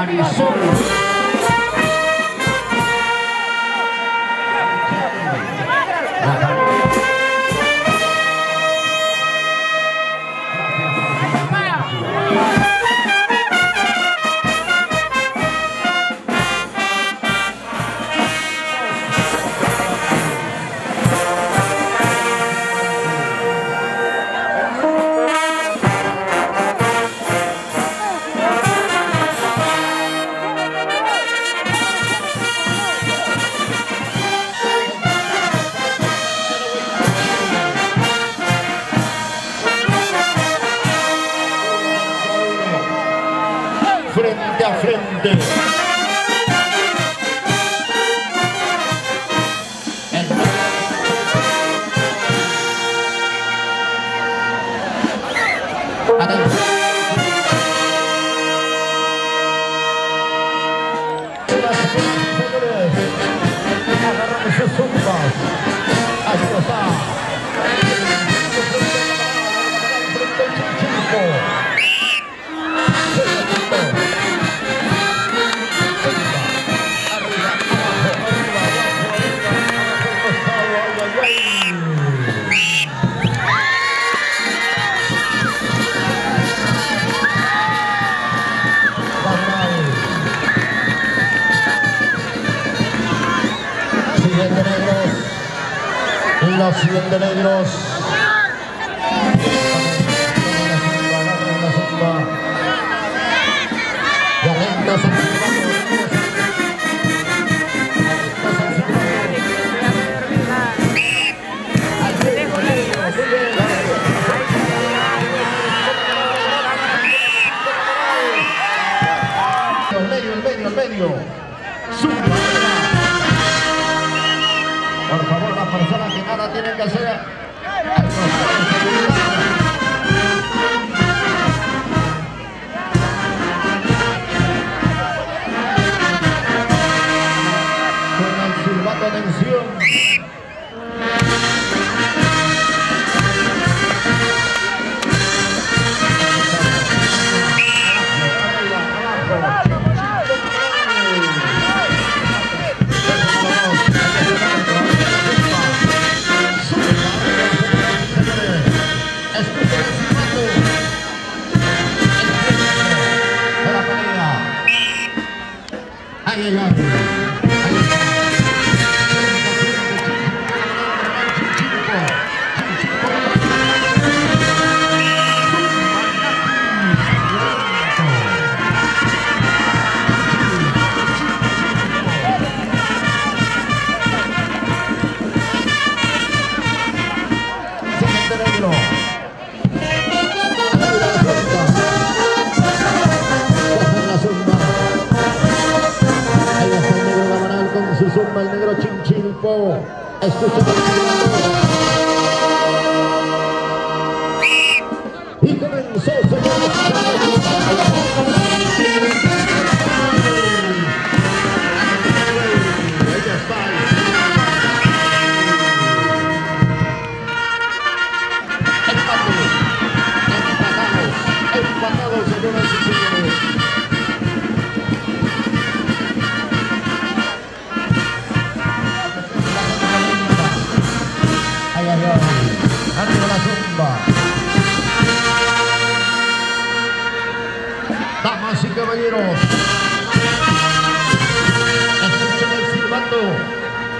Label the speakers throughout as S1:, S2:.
S1: Marisol. Frente a frente. Agarramos sus zumbas. Ahí está. Frente al Chinchilco. Los 100 de negros. El medio. Por favor, las personas que nada tienen que hacer. Con el silbato, atención. El negro Chinchilco. Escucha y comenzó, señores. Empatados, señoras y señores. Arriba la zumba. Damas y caballeros, escuchen el silbato.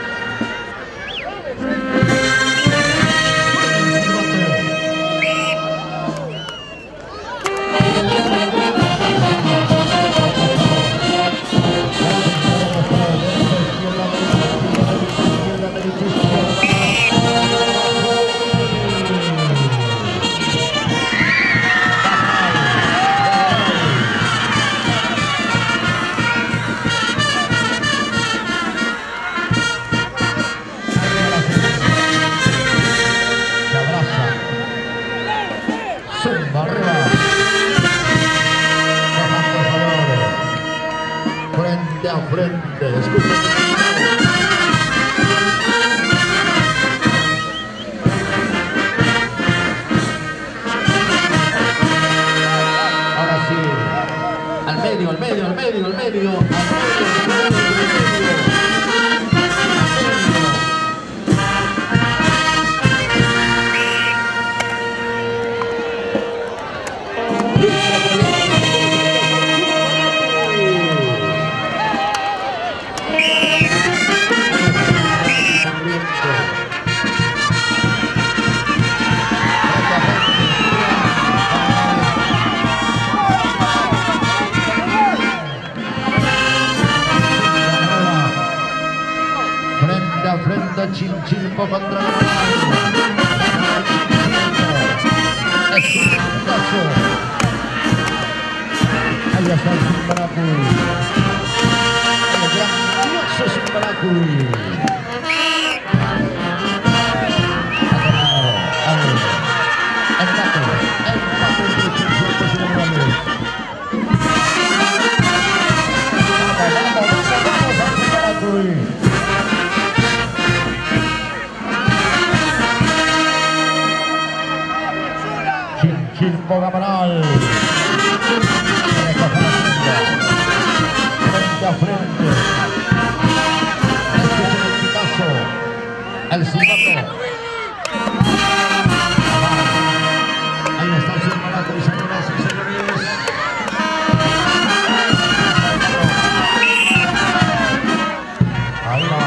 S1: Frente a frente, escuchen. Ahora sí, al medio. medio, al medio, al medio, al medio. Frente a Chinchilpo contra la es un paso. Ahí está el Simbalacuy. El grandioso Simbalacuy. Empate entre Chinchilpo y Simbalacuy. Vamos al Simbalacuy. Chinchilpo Gamonal. Frente a frente. Escuchen el pitazo. El silbato. Ahí está el Simbalacuy, señoras y señores. Ahí va.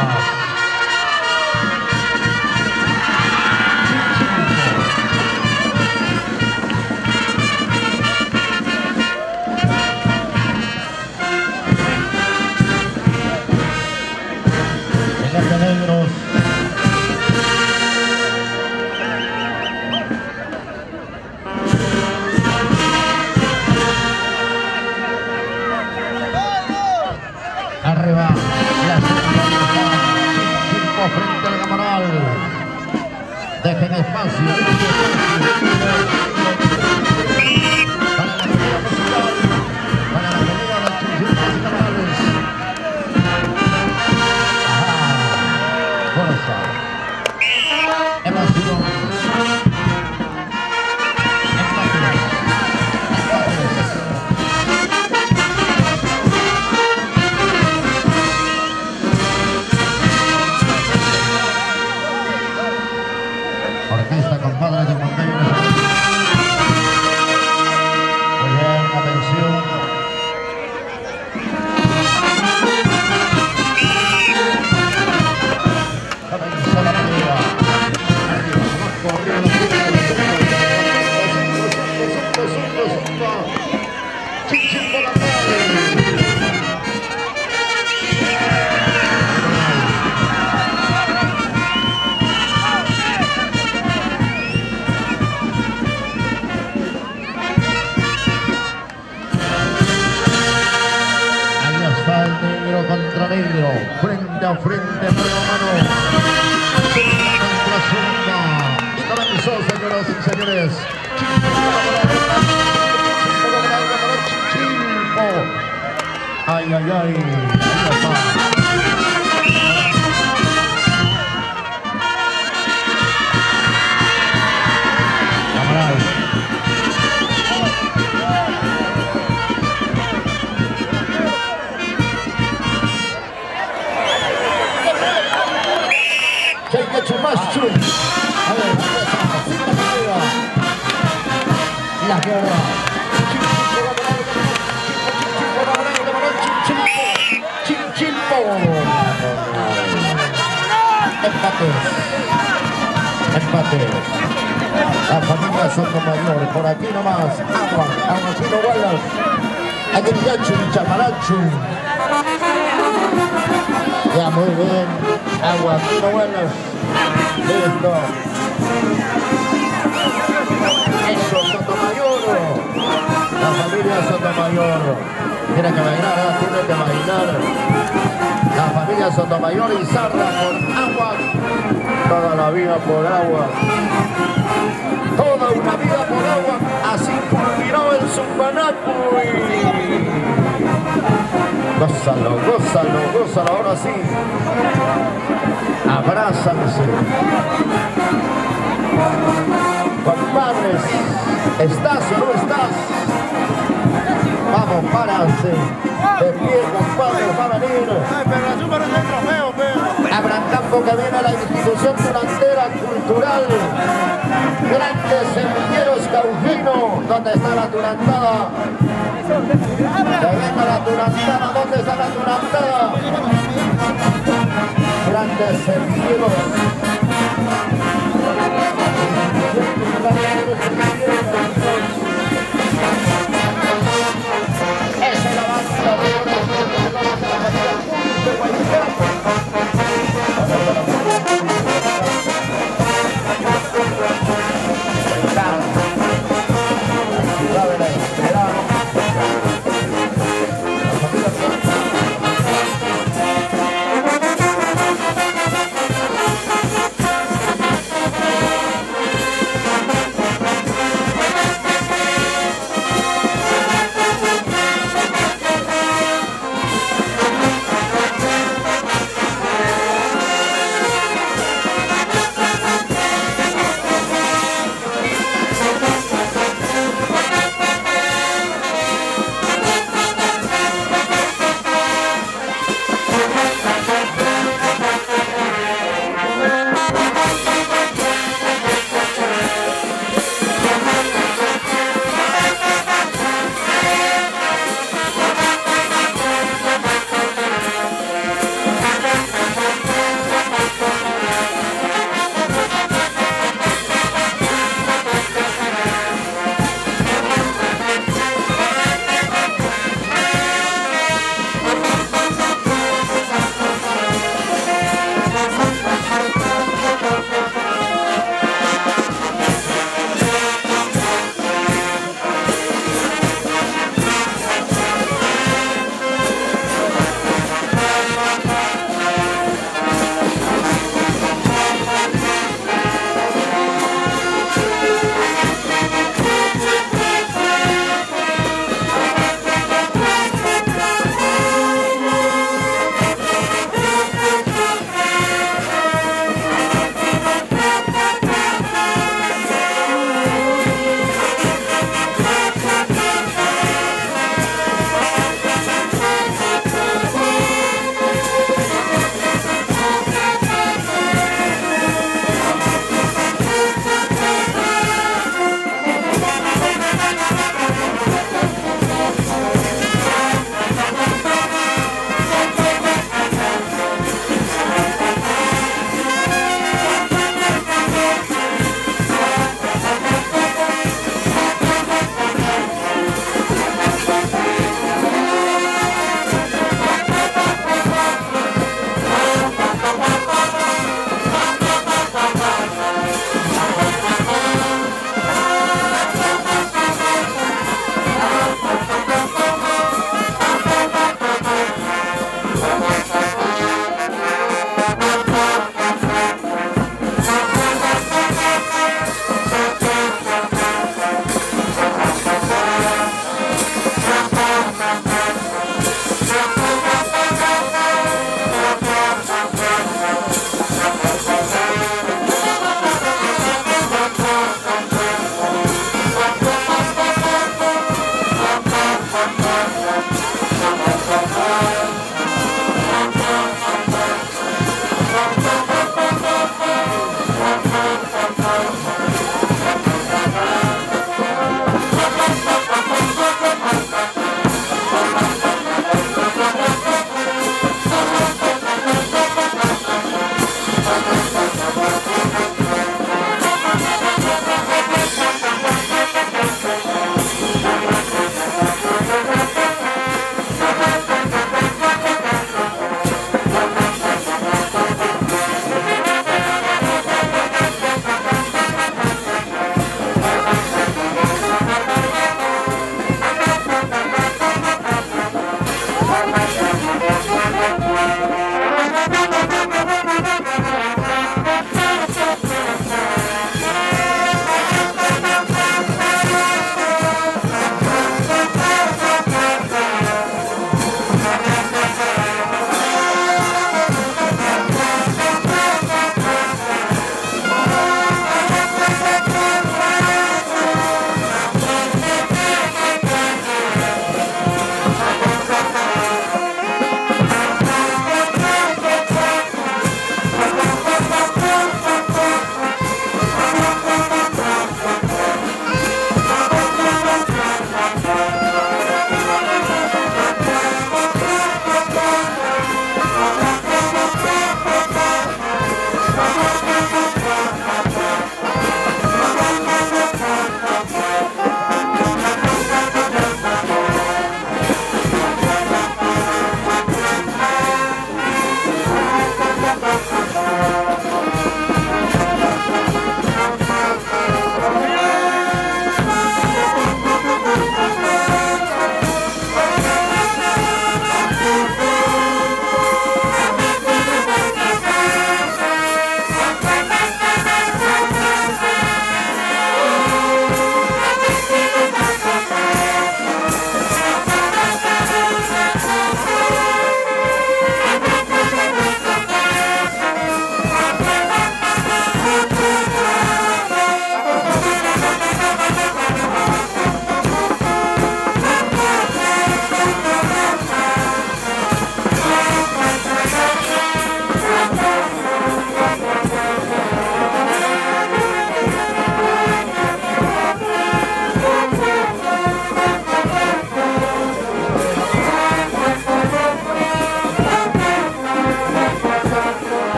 S1: Negros. Arriba la Chinchilpo frente al Gamonal. Dejen espacio. Para la pelea de Chinchilpo y Gamonales. Fuerza, emoción, orquesta compadre de Montevideo. Muy bien, atención. Comenzó la pelea. Arriba, abajo, arriba, Chinchilpo la madre. Ahí está el negro contra negro, frente a frente, mano a mano. Contra Zumba. Y comenzó, señoras y señores. Chinchilpo. Ay, ay, ay. Ahí está. Gamonal. Chumachu. A ver, la guerra. Chinchilpo. Empate. La familia Sotomayor. Por aquí nomás. Aguantino Wallace. Agrigachu y Chamarachu. Ya, muy bien. Aguantino Wallace. Listo. Eso, Sotomayor. La familia Sotomayor. Tiene que bailar, tiene que bailar. La familia Sotomayor y Zarra por agua. Toda la vida por agua. Toda una vida por agua. Así culminó el Simbalacuy. Gózalo, gózalo, gózalo. Ahora sí. Abrázanse. Compadres, ¿estás o no estás? Vamos, páranse. De pie, compadre, va a venir. Abraham que viene a la institución durantera cultural. Grandes Semilleros Caujino. ¿Dónde está la durantada? Que venga la durantada. ¿Dónde está la durantada? Grandes Semilleros.